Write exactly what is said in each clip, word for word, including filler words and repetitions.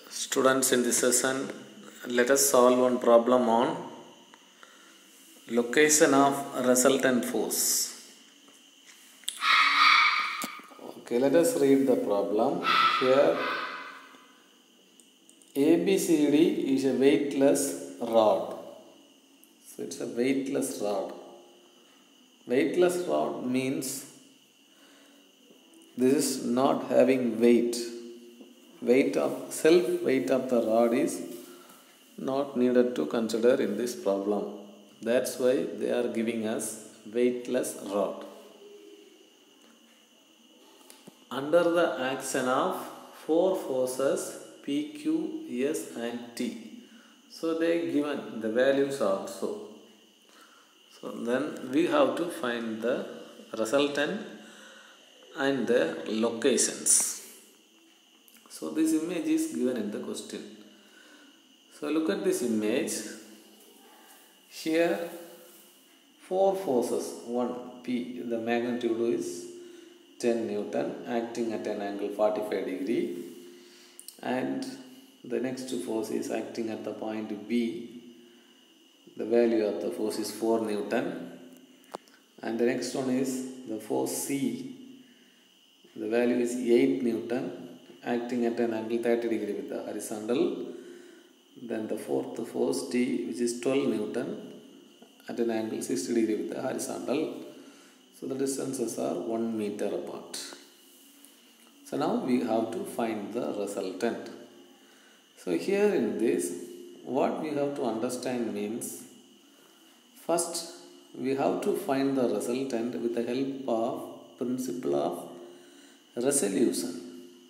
Students, in this session, let us solve one problem on location of resultant force. Okay, let us read the problem. Here, A B C D is a weightless rod. So, it's a weightless rod. Weightless rod means this is not having weight. Weight of self weight of the rod is not needed to consider in this problem. That's why they are giving us weightless rod. Under the action of four forces P, Q, S and T. So they given the values also. So then we have to find the resultant and the locations. So this image is given in the question. So look at this image. Here four forces. One, P, the magnitude is ten Newton acting at an angle forty-five degree, and the next force is acting at the point B. The value of the force is four Newton, and the next one is the force C. The value is eight Newton acting at an angle thirty degree with the horizontal. Then the fourth force T, which is twelve Newton at an angle sixty degree with the horizontal. So the distances are one meter apart. So now we have to find the resultant. So here in this, what we have to understand means, first we have to find the resultant with the help of principle of resolution.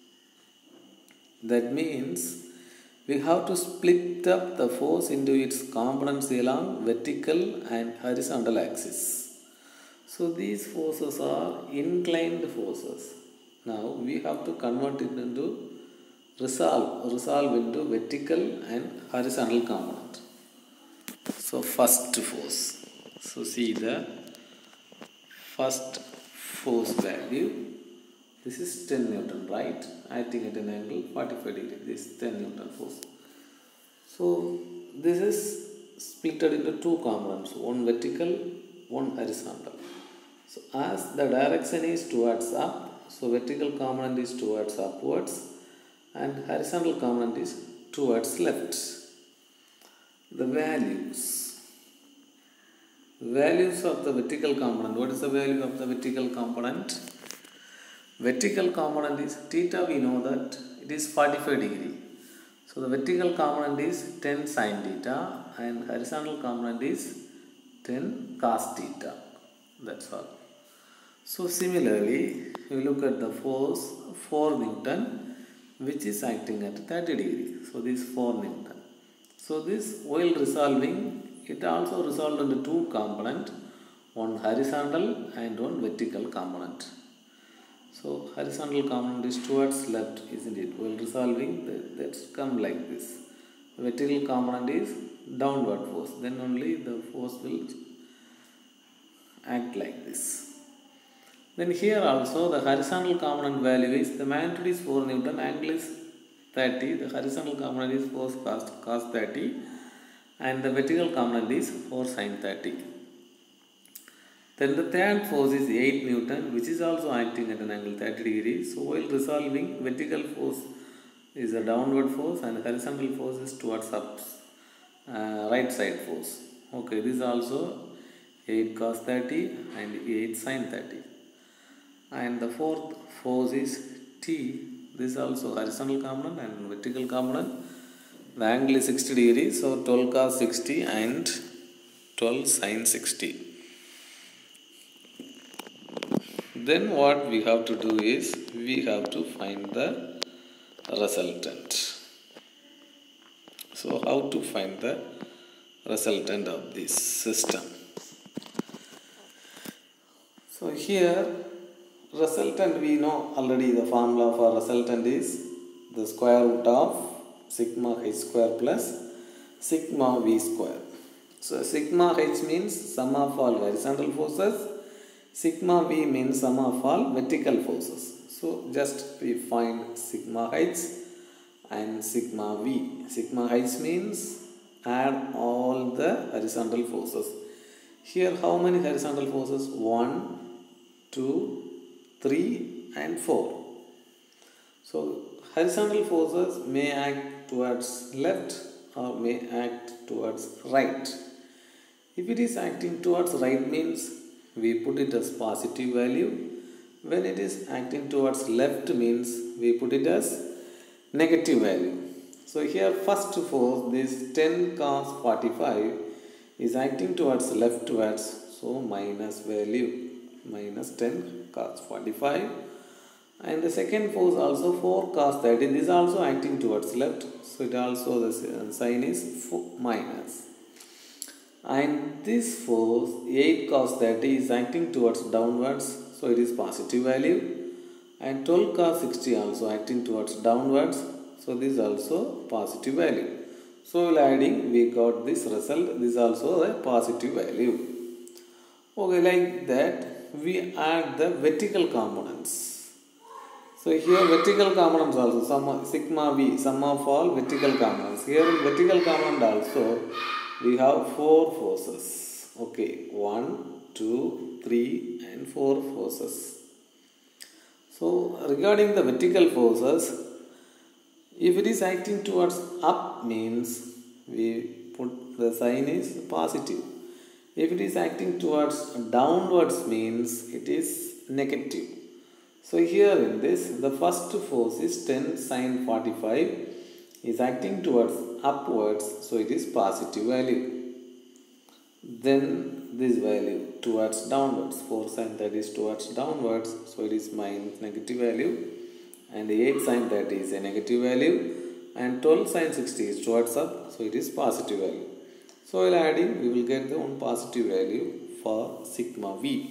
That means we have to split up the force into its components along vertical and horizontal axis. So these forces are inclined forces. Now we have to convert it into resolve, resolve into vertical and horizontal component. So first force. So see the first force value. This is ten Newton, right? Acting at an angle forty-five degree. This is ten Newton force. So this is split into two components, one vertical, one horizontal. So as the direction is towards up, so vertical component is towards upwards and horizontal component is towards left. The values. Values of the vertical component. What is the value of the vertical component? Vertical component is theta, we know that it is forty-five degree. So the vertical component is ten sin theta and horizontal component is ten cos theta. That's all. So similarly, we look at the force four Newton which is acting at thirty degree. So this is four Newton. So this, while resolving, it also resolved into two components, one horizontal and one vertical component. So horizontal component is towards left, isn't it? While resolving, that's come like this. The vertical component is downward force. Then only the force will act like this. Then here also the horizontal component value is, the magnitude is four Newton, angle is thirty. The horizontal component is four cos, cos thirty, and the vertical component is four sin thirty. Then the third force is eight Newton, which is also acting at an angle thirty degree. So while resolving, vertical force is a downward force and horizontal force is towards up, uh, right side force. Okay, this is also eight cos thirty and eight sin thirty. And the fourth force is T. This is also horizontal component and vertical component. The angle is sixty degree, so twelve cos sixty and twelve sin sixty. Then what we have to do is, we have to find the resultant. So how to find the resultant of this system? So here resultant, we know already the formula for resultant is the square root of sigma h square plus sigma v square. So sigma h means sum of all horizontal forces. Sigma v means sum of all vertical forces. So just we find sigma h and sigma V. Sigma H means add all the horizontal forces. Here how many horizontal forces? one, two, three and four. So horizontal forces may act towards left or may act towards right. If it is acting towards right means we put it as positive value. When it is acting towards left means we put it as negative value. So here first force, this ten cos forty-five is acting towards leftwards, so minus value, minus ten cos forty-five. And the second force also four cos thirty, this is also acting towards left, so it also the sign is minus. And this force eight cos thirty is acting towards downwards, so it is positive value. And twelve cos sixty also acting towards downwards, so this is also positive value. So while adding we got this result, this is also a positive value. Okay, like that we add the vertical components. So here vertical components also, sum, sigma V, sum of all vertical components. Here in vertical component also we have four forces. Okay, one, two, three and four forces. So regarding the vertical forces, if it is acting towards up means we put the sign is positive. If it is acting towards downwards means it is negative. So here in this, the first force is ten sin forty-five is acting towards upwards, so it is positive value. Then this value towards downwards, four sin that is towards downwards, so it is minus negative value. And the eight sin thirty is a negative value. And twelve sin sixty is towards up, so it is positive value. So while adding, we will get the one positive value for sigma V.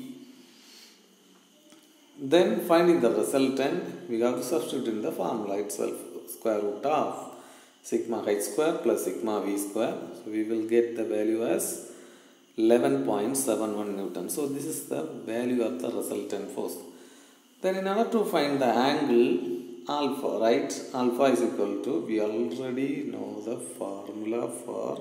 Then finding the resultant, we have to substitute in the formula itself. Square root of sigma H square plus sigma V square. So we will get the value as eleven point seven one Newton. So this is the value of the resultant force. Then in order to find the angle alpha, right? Alpha is equal to, we already know the formula for,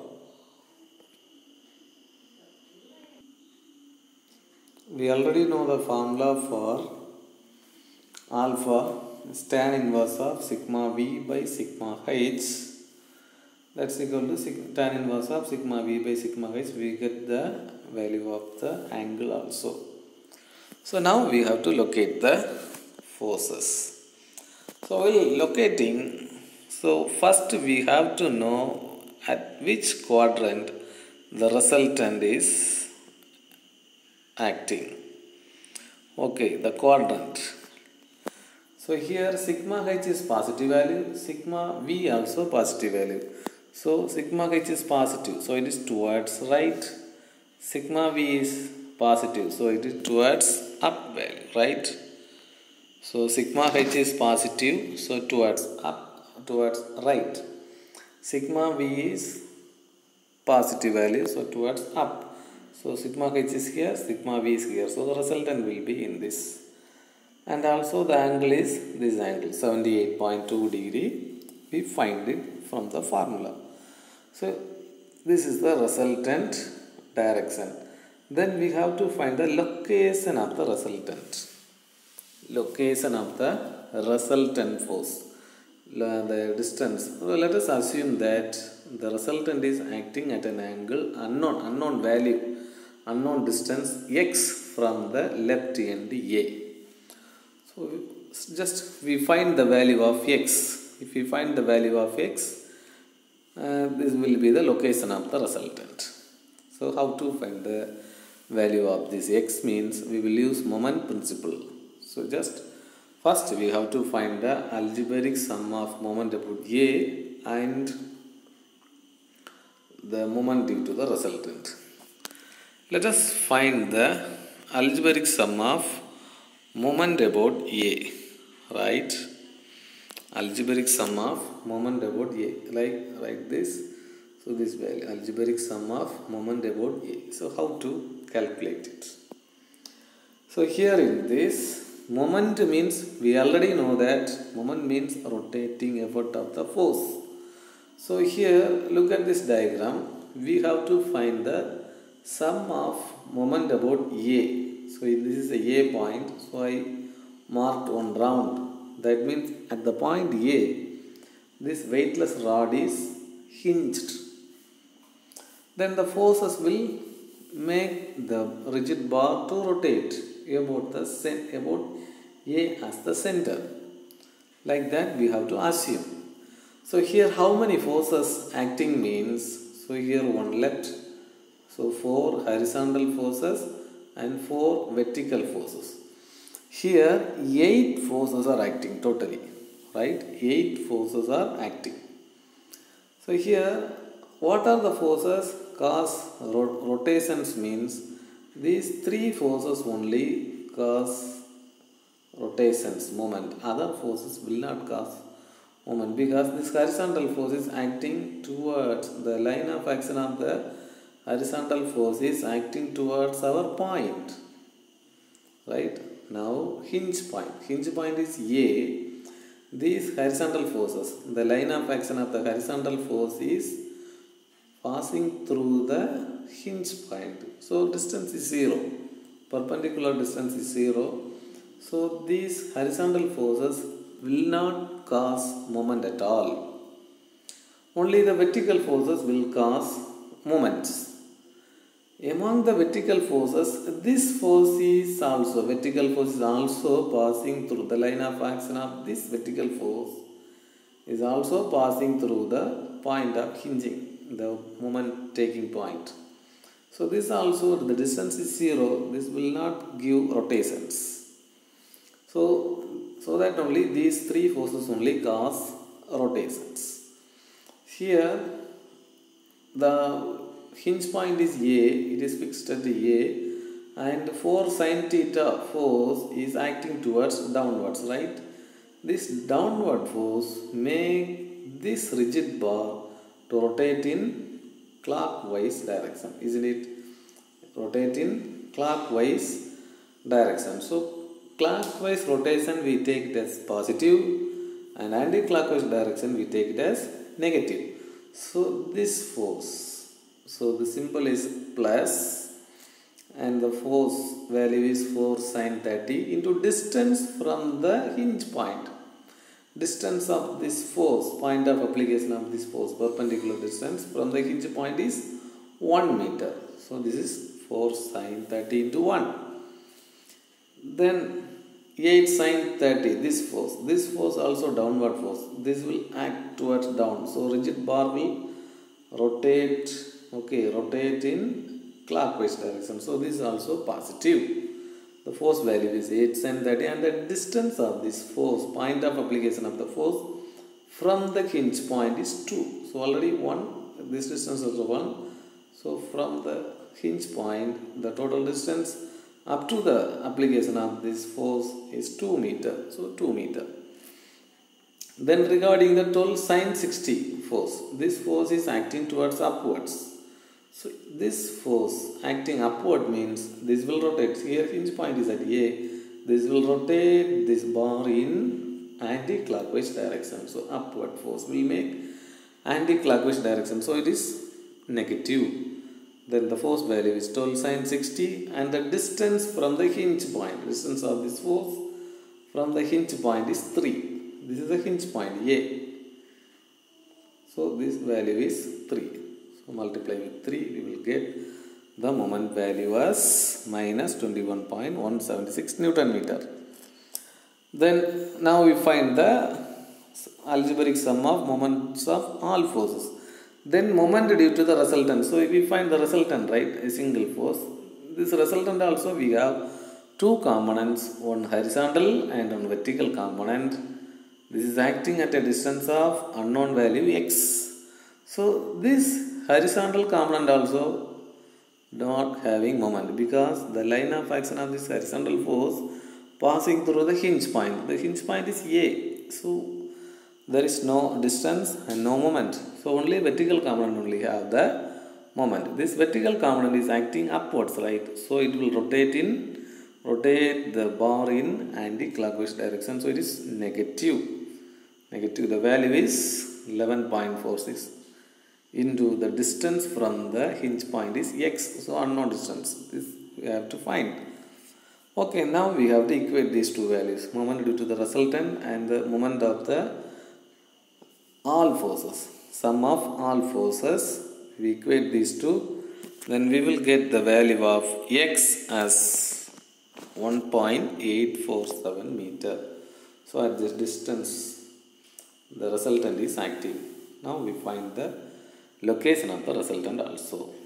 we already know the formula for alpha is tan inverse of sigma V by sigma H. That's equal to sig tan inverse of sigma V by sigma H. We get the value of the angle also. So now we have to locate the forces. So while locating, so first we have to know at which quadrant the resultant is acting. Okay, the quadrant. So here sigma H is positive value, sigma V also positive value. So sigma H is positive, so it is towards right. Sigma V is positive, so it is towards up value, right? So sigma H is positive, so towards up, towards right. Sigma V is positive value, so towards up. So sigma H is here, sigma V is here. So the resultant will be in this. And also the angle is this angle, seventy-eight point two degree. We find it from the formula. So this is the resultant direction. Then we have to find the location of the resultant. Location of the resultant force. The distance. Well, let us assume that the resultant is acting at an angle unknown, unknown value, unknown distance x from the left end A. So just we find the value of x. If we find the value of x, uh, this will be the location of the resultant. So how to find the value of this x means we will use moment principle. So just first we have to find the algebraic sum of moment about A and the moment due to the resultant. Let us find the algebraic sum of moment about A, right? Algebraic sum of moment about A, like like this. So this value, algebraic sum of moment about A. So how to calculate it? So here in this, moment means, we already know that moment means rotating effort of the force. So here look at this diagram. We have to find the sum of moment about A. So this is a A point. So I marked one round. That means at the point A, this weightless rod is hinged. Then the forces will make the rigid bar to rotate about the about A as the center. Like that we have to assume. So here how many forces acting means, so here one left, so four horizontal forces and four vertical forces. Here eight forces are acting totally, right? Eight forces are acting. So here what are the forces? Cause rotations means these three forces only cause rotations, moment. Other forces will not cause moment because this horizontal force is acting towards the line of action of the horizontal force is acting towards our point. Right? Now hinge point. Hinge point is A. These horizontal forces, the line of action of the horizontal force is passing through the hinge point. So distance is zero. Perpendicular distance is zero. So these horizontal forces will not cause moment at all. Only the vertical forces will cause moments. Among the vertical forces, this force is also, vertical force is also passing through the line of action of this vertical force is also passing through the point of hinging, the moment taking point. So this also, the distance is zero, this will not give rotations. So, so that only these three forces only cause rotations. Here the hinge point is A, it is fixed at A, and four sine theta force is acting towards downwards, right? This downward force make this rigid bar to rotate in clockwise direction, isn't it? Rotate in clockwise direction. So clockwise rotation we take it as positive and anti-clockwise direction we take it as negative. So this force, so the symbol is plus and the force value is four sine thirty into distance from the hinge point. Distance of this force, point of application of this force, perpendicular distance from the hinge point is one meter. So this is four sine thirty into one. Then eight sine thirty, this force, this force also downward force, this will act towards down. So rigid bar will rotate, okay, rotate in clockwise direction. So this is also positive. The force value is eight sine thirty and the distance of this force, point of application of the force from the hinge point is two. So already one, this distance is one. So from the hinge point, the total distance up to the application of this force is two meter. So two meter. Then regarding the twelve sine sixty force, this force is acting towards upwards. So this force acting upward means this will rotate. Here hinge point is at A. This will rotate this bar in anti-clockwise direction. So upward force will make anti-clockwise direction. So it is negative. Then the force value is twelve sine sixty and the distance from the hinge point, distance of this force from the hinge point is three. This is the hinge point A. So this value is three. So multiply with three, we will get the moment value as minus twenty-one point one seven six Newton meter. Then now we find the algebraic sum of moments of all forces. Then moment due to the resultant. So if we find the resultant, right, a single force, this resultant also we have two components, one horizontal and one vertical component. This is acting at a distance of unknown value x. So this horizontal component also not having moment because the line of action of this horizontal force passing through the hinge point. The hinge point is A. So there is no distance and no moment. So only vertical component only have the moment. This vertical component is acting upwards, right? So it will rotate in rotate the bar in anti-clockwise direction, so it is negative. Negative, the value is eleven point four six into the distance from the hinge point is x, so unknown distance, this we have to find. Okay, now we have to equate these two values, moment due to the resultant and the moment of the all forces, sum of all forces. We equate these two, then we will get the value of x as one point eight four seven meter. So at this distance the resultant is active. Now we find the location of the resultant also.